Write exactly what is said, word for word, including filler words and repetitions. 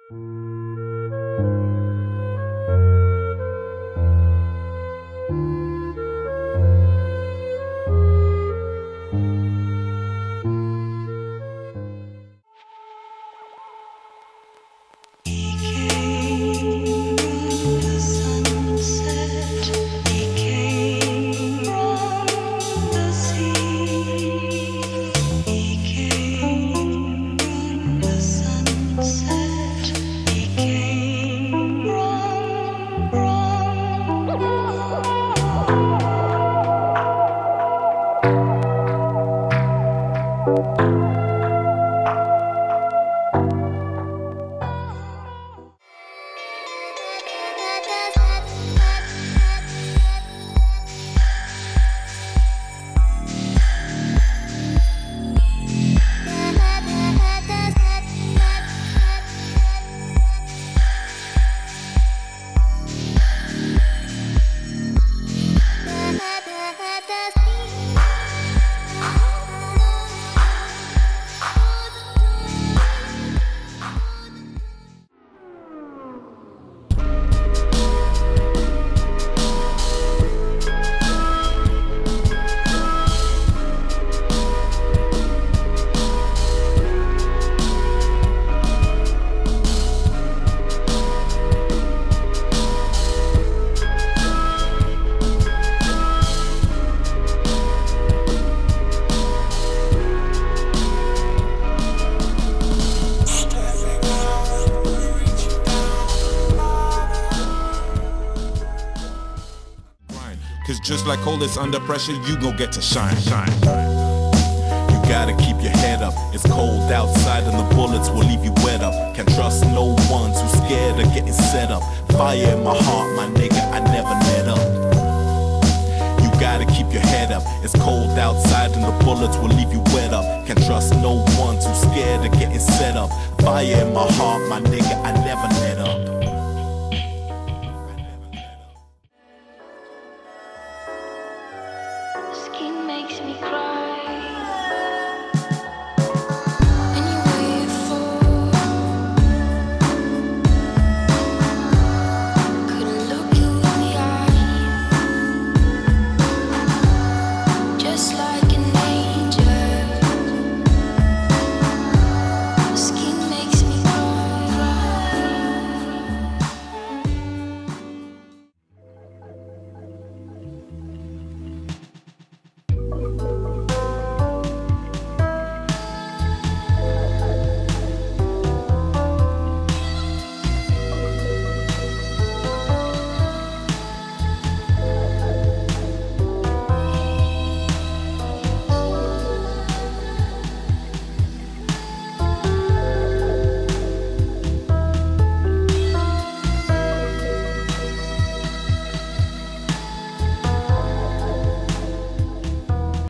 Cause just like all this under pressure, you gon' get to shine, shine, shine. You gotta keep your head up. It's cold outside and the bullets will leave you wet up. Can't trust no one, too scared of getting set up. Fire in my heart, my nigga, I never let up. You gotta keep your head up. It's cold outside and the bullets will leave you wet up. Can't trust no one, too scared of getting set up. Fire in my heart, my nigga, I never let up.